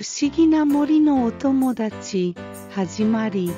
不思議な森のお友達、始まり。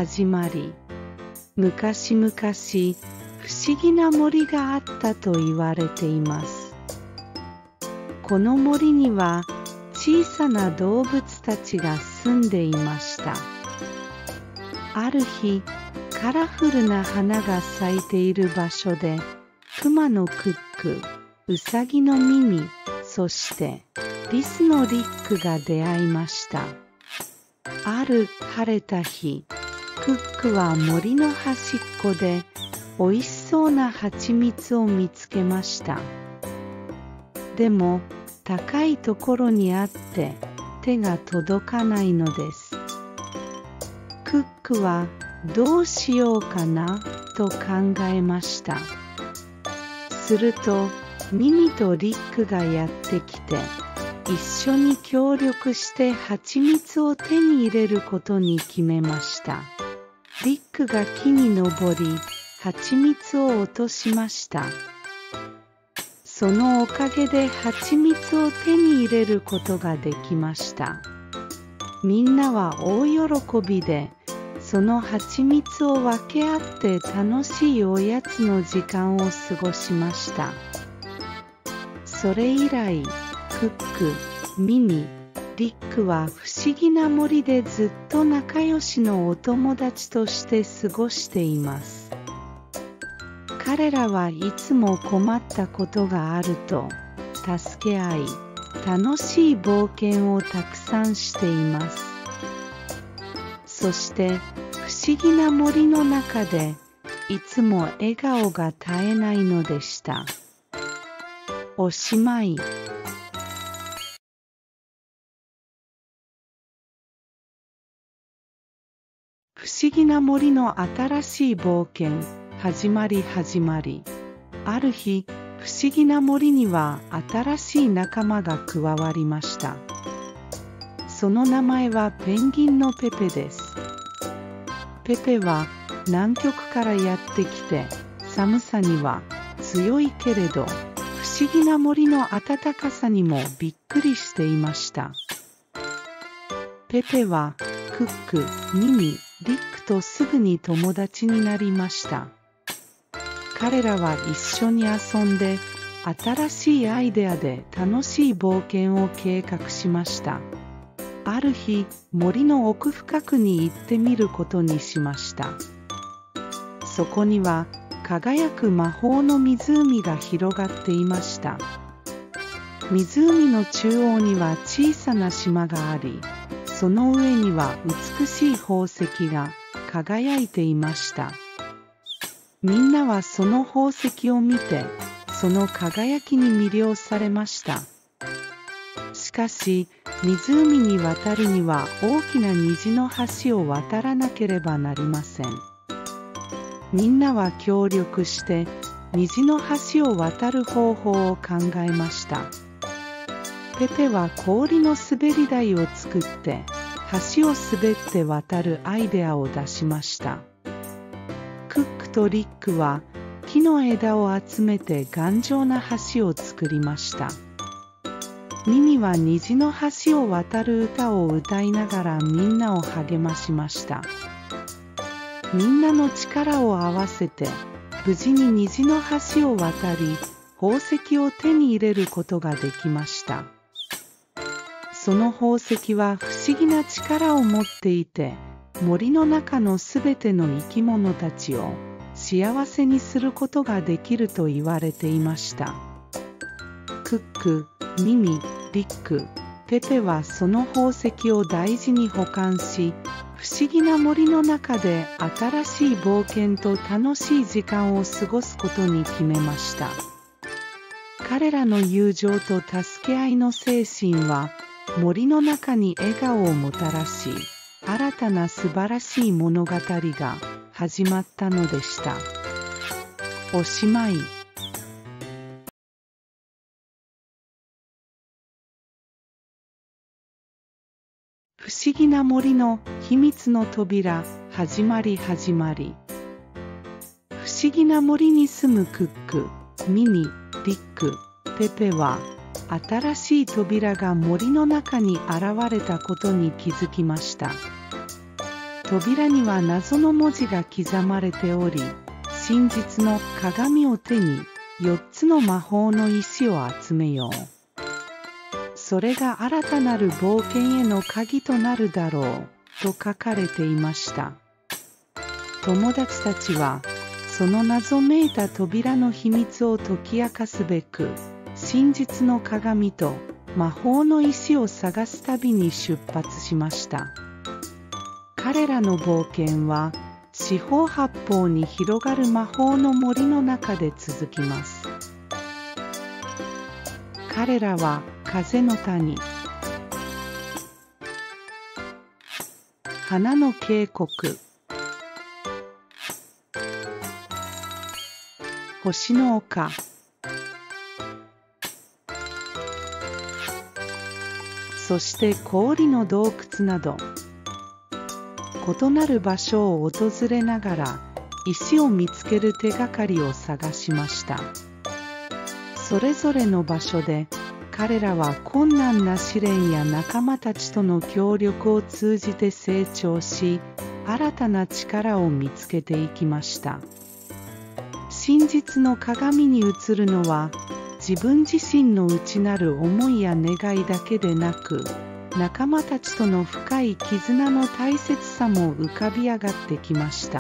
昔々、不思議な森があったと言われています。この森には小さな動物たちが住んでいました。ある日、カラフルな花が咲いている場所で、クマのクック、ウサギのミミ、そしてリスのリックが出会いました。ある晴れた日、クックは森の端っこでおいしそうな蜂蜜を見つけました。でも高いところにあって手が届かないのです。クックはどうしようかなと考えました。するとミミとリックがやってきて、一緒に協力して蜂蜜を手に入れることに決めました。リックが木に登り、蜂蜜を落としました。そのおかげで蜂蜜を手に入れることができました。みんなは大喜びで、その蜂蜜を分け合って楽しいおやつの時間を過ごしました。それ以来、クック、ミミ、リックは不思議な森でずっと仲良しのお友達として過ごしています。彼らはいつも困ったことがあると助け合い、楽しい冒険をたくさんしています。そして不思議な森の中でいつも笑顔が絶えないのでした。おしまい。不思議な森の新しい冒険、始まり。ある日、不思議な森には新しい仲間が加わりました。その名前はペンギンのペペです。ペペは南極からやってきて、寒さには強いけれど、不思議な森の暖かさにもびっくりしていました。ペペはクック、ミミ、リックとすぐに友達になりました。彼らは一緒に遊んで、新しいアイデアで楽しい冒険を計画しました。ある日、森の奥深くに行ってみることにしました。そこには輝く魔法の湖が広がっていました。湖の中央には小さな島があり、その上には美しい宝石が輝いていました。みんなはその宝石を見て、その輝きに魅了されました。しかし、湖に渡るには大きな虹の橋を渡らなければなりません。みんなは協力して、虹の橋を渡る方法を考えました。ペペは氷の滑り台を作って橋を滑って渡るアイデアを出しました。クックとリックは木の枝を集めて頑丈な橋を作りました。ミミは虹の橋を渡る歌を歌いながらみんなを励ましました。みんなの力を合わせて無事に虹の橋を渡り宝石を手に入れることができました。その宝石は不思議な力を持っていて、森の中のすべての生き物たちを幸せにすることができると言われていました。クック、ミミ、リック、ペペはその宝石を大事に保管し、不思議な森の中で新しい冒険と楽しい時間を過ごすことに決めました。彼らの友情と助け合いの精神は、森の中に笑顔をもたらし、新たな素晴らしい物語が始まったのでした。おしまい。不思議な森の秘密の扉、始まり。不思議な森に住むクック、ミミ、リック、ペペは新しい扉が森の中に現れたことに気づきました。扉には謎の文字が刻まれており、真実の鏡を手に4つの魔法の石を集めよう。それが新たなる冒険への鍵となるだろうと書かれていました。友達たちはその謎めいた扉の秘密を解き明かすべく、真実の鏡と魔法の石を探す旅に出発しました。彼らの冒険は四方八方に広がる魔法の森の中で続きます。彼らは風の谷、花の渓谷、星の丘、そして氷の洞窟など、異なる場所を訪れながら石を見つける手がかりを探しました。それぞれの場所で彼らは困難な試練や仲間たちとの協力を通じて成長し、新たな力を見つけていきました。真実の鏡に映るのは自分自身の内なる思いや願いだけでなく、仲間たちとの深い絆の大切さも浮かび上がってきました。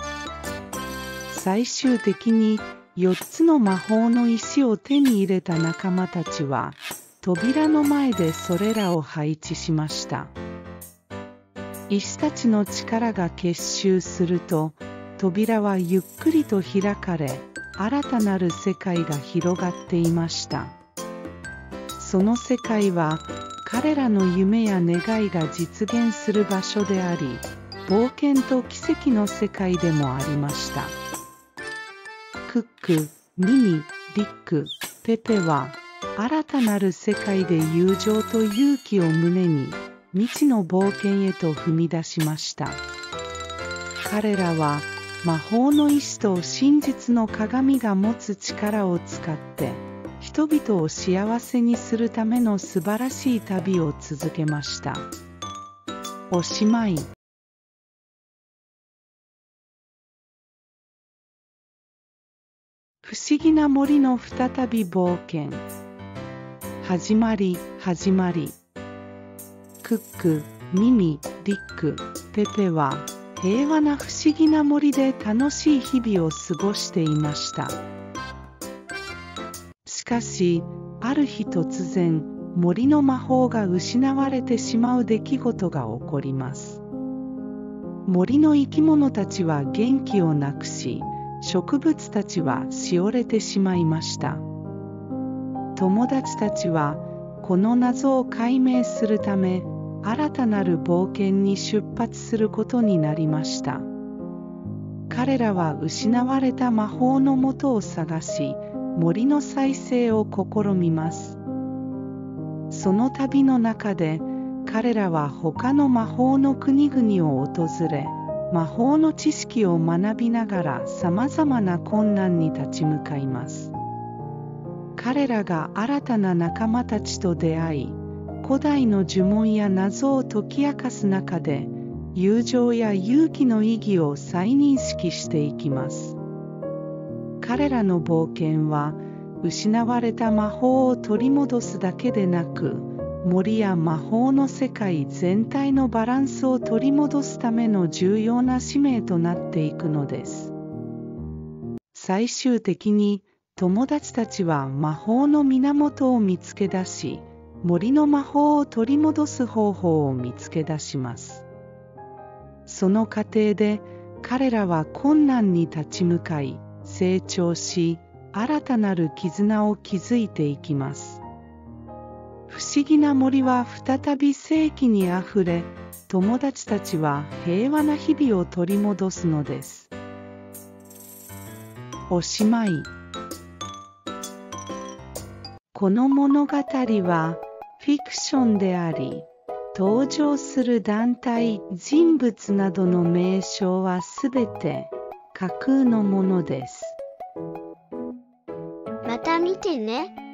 最終的に4つの魔法の石を手に入れた仲間たちは、扉の前でそれらを配置しました。石たちの力が結集すると、扉はゆっくりと開かれ、新たなる世界が広がっていました。その世界は、彼らの夢や願いが実現する場所であり、冒険と奇跡の世界でもありました。クック、ミミ、リック、ペペは、新たなる世界で友情と勇気を胸に、未知の冒険へと踏み出しました。彼らは、魔法の石と真実の鏡が持つ力を使って、人々を幸せにするための素晴らしい旅を続けました。おしまい。不思議な森の再び冒険。始まり。クック、ミミ、リック、ペペは平和な不思議な森で楽しい日々を過ごしていました。しかし、ある日突然、森の魔法が失われてしまう出来事が起こります。森の生き物たちは元気をなくし、植物たちはしおれてしまいました。友達たちは、この謎を解明するため、新たなる冒険に出発することになりました。彼らは失われた魔法の元を探し、森の再生を試みます。その旅の中で、彼らは他の魔法の国々を訪れ、魔法の知識を学びながらさまざまな困難に立ち向かいます。彼らが新たな仲間たちと出会い、古代の呪文や謎を解き明かす中で、友情や勇気の意義を再認識していきます。彼らの冒険は、失われた魔法を取り戻すだけでなく、森や魔法の世界全体のバランスを取り戻すための重要な使命となっていくのです。最終的に、友達たちは魔法の源を見つけ出し、森の魔法を取り戻す方法を見つけ出します。その過程で彼らは困難に立ち向かい、成長し、新たなる絆を築いていきます。不思議な森は再び生気にあふれ、友達たちは平和な日々を取り戻すのです。おしまい。この物語はフィクションであり、登場する団体、人物などの名称はすべて架空のものです。 また見てね。